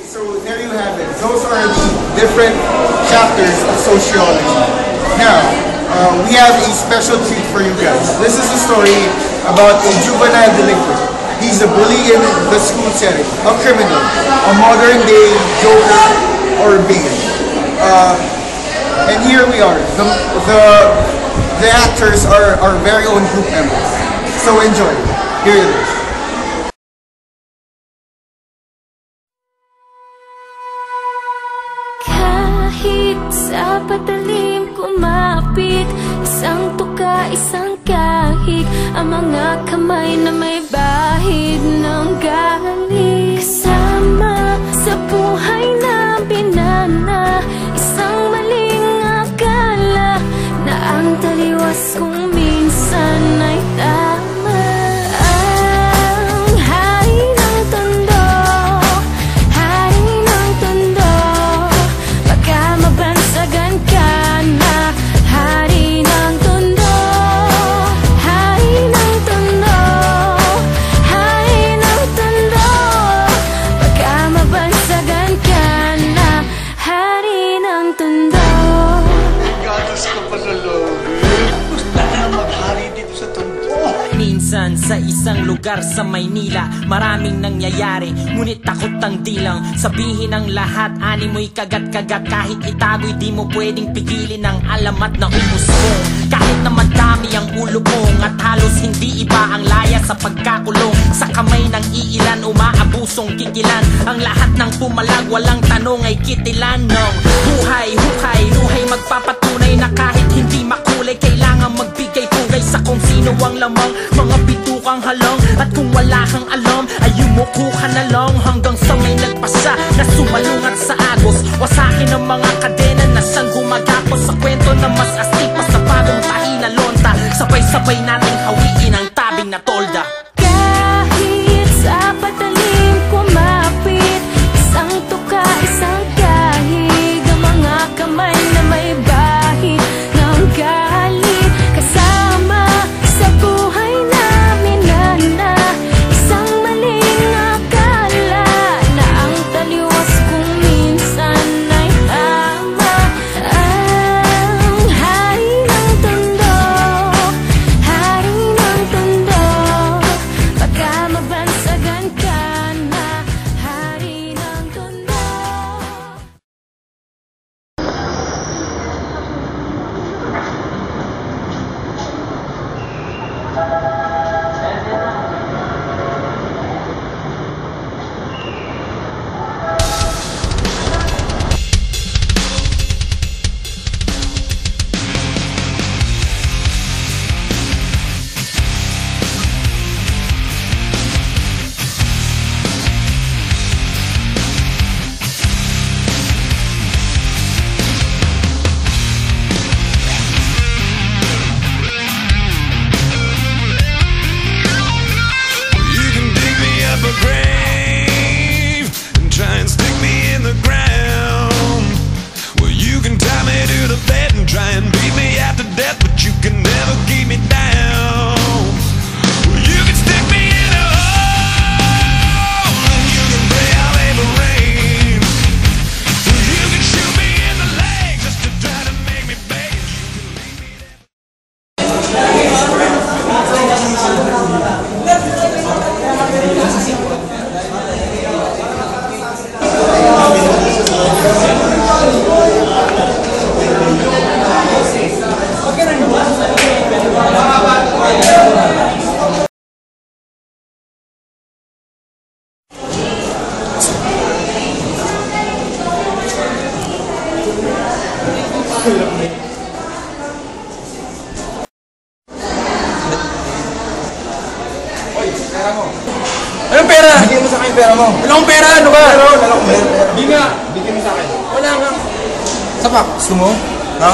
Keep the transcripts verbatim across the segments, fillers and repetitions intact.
So there you have it. Those are the different chapters of sociology. Now, uh, we have a special treat for you guys. This is a story about a juvenile delinquent. He's a bully in the school setting, a criminal, a modern day Joker or Bane. Uh, and here we are. The, the, the actors are our very own group members. So enjoy. Here it is. Kahit sa patalim kumapit, isang tuka, isang kahig, ang mga kamay na may bahid ng galing. Kasama sa buhay na binana, isang maling akala na ang taliwas kung minsan ay tama. Sa isang lugar sa Maynila, maraming nangyayari, ngunit takot ang dilang sabihin ang lahat. Ani mo'y kagat-kagat, kahit itago'y di mo pwedeng pigilin ang alamat na umusbong. Kahit na madami ang ulo kong at halos hindi iba ang laya sa pagkakulong. Sa kamay ng iilan, umaabusong kikilan. Ang lahat ng pumalag, walang tanong ay kitilan ng buhay, hukay, luhay. Magpapatunay na kahit hindi makulay, kailangan magbigay pugay sa kung sino ang lamang. Mga bitukang halong, at kung wala kang alam ay yumuko ka na lang hanggang sa may nagpasa na sumalungat sa agos. Wasakin ang mga kadena na siyang gumagapos sa kwento na mas astig pa sa bagong tahi na lonta. Sabay-sabay nating hawiin ang tabing na tolda. Kahit sa patalim kumapit, isang tuka, isang kahig, ang mga kamay na may bahid ng galing. Kasama sa buhay na minana, isang maling akala na ang taliwas kung minsan ay tama. Ang hari ng tondo, hari ng tondo, baka mabansagan ka na, hari ng tondo. Anong pera? Bigyan mo sa akin pera mo. Wala akong pera, ano ba? Pero, wala akong pera. Hindi nga. Bigyan mo sa akin. Wala nga. Sapak, gusto mo? Ha?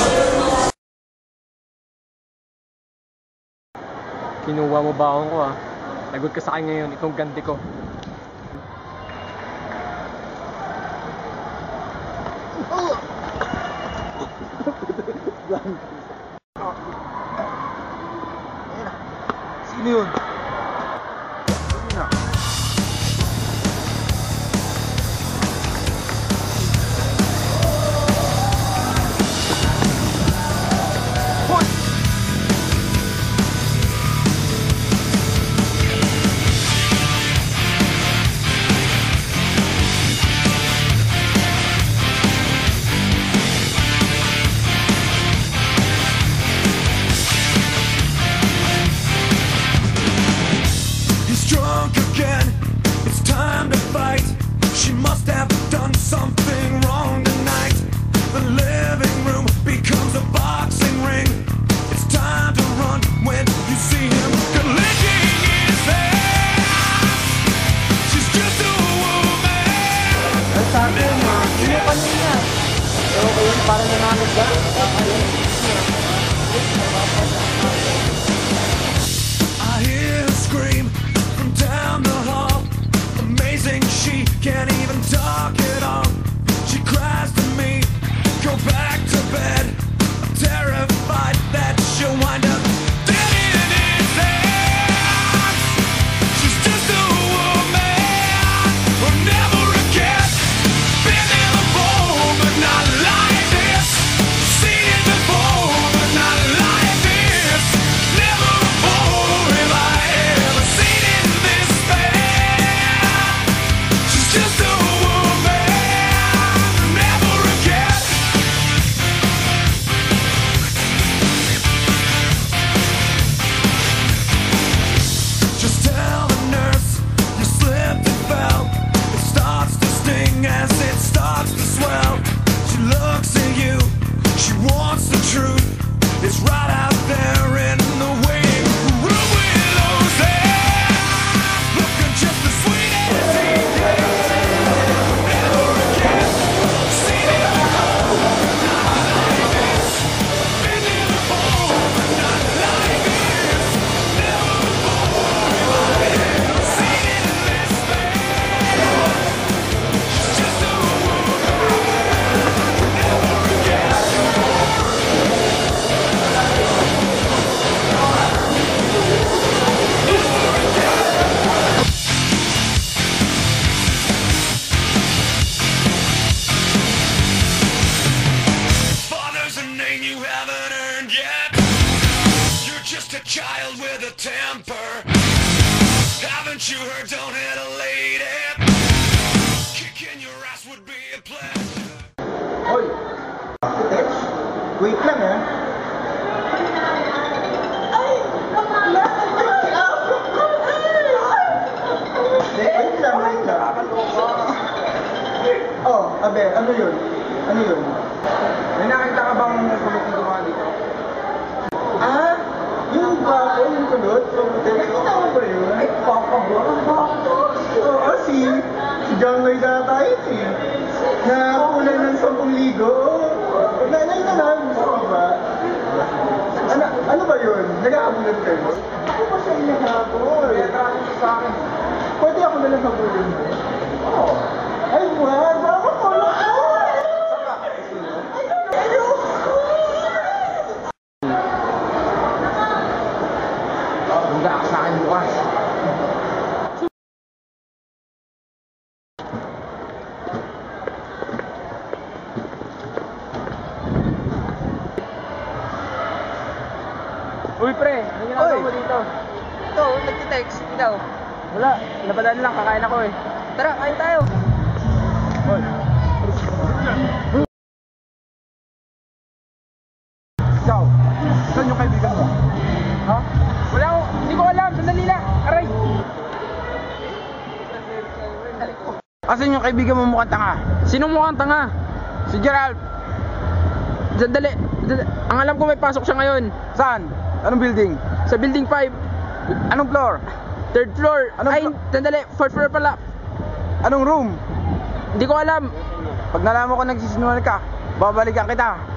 Kinuha mo ba ako ah? Lagot ka sa akin ngayon, itong ganti ko. Sino yun? Sino na? I hear her scream from down the hall. Amazing, she can't even talk at all. She cries to me, go back to bed. I'm terrified that she'll wind up dead in his hands. She's just a woman who'll never again. Been there before, but not like this. Seen it before, but not like this. Never before have I ever seen it this bad. She's just a woman, never again. Just tell the nurse you slipped and fell. It starts to sting as it starts to swell. She looks at you, she wants the truth. It's right out there in the waiting room with those eyes, looking just as sweet as he did. Never again, seen it before, not like this. Been there before, but not like this. Never before have I ever seen it this bad. She's just a woman, never again. Father's a name you haven't earned yet. You're just a child with a temper. Haven't you heard, don't hit a lady. Kicking your ass would be a pleasure. Hoy! Tex, wait lang ha. Wait lang, wait lang. Oh, abe, ano yun? Ano yun? May nakita ka bang kulot na dumaan dito? Ah, yung bago, yung kulot. Nakita mo ba yun? Ay, papa mo. Oo, si, si John Lloyd ata yun eh. Nakakulan ng sampung ligo. Nanay na lang, gusto mo ba? Ano, ano ba yun? Nag-aabulan kayo? Ako pa siya yung nag-aabol. Sa akin. Pwede ako na lang habulin mo? Oo. Ay, wag! Baka ko na! Hangga ka sa akin bukas. Uy pre, ano ginagawa mo dito? Ito, nagtitext. Ikaw. Wala, napadaan lang, kakain ako eh. Tara, kain tayo. Hoy. Ikaw, saan yung kaibigan mo? Ha? Wala ko, hindi ko alam, sandali lang. Aray! Asan yung kaibigan mo mukhang tanga? Sinong mukhang tanga? Si Gerald. Sandali, sandali. Ang alam ko may pasok siya ngayon. Saan? Anong building? Sa building five. Anong floor? Third floor. Anong Ay, flo- sandali, fourth floor pala. Anong room? Hindi ko alam. Pag nalaman ko nagsisinungaling ka, babalikan kita.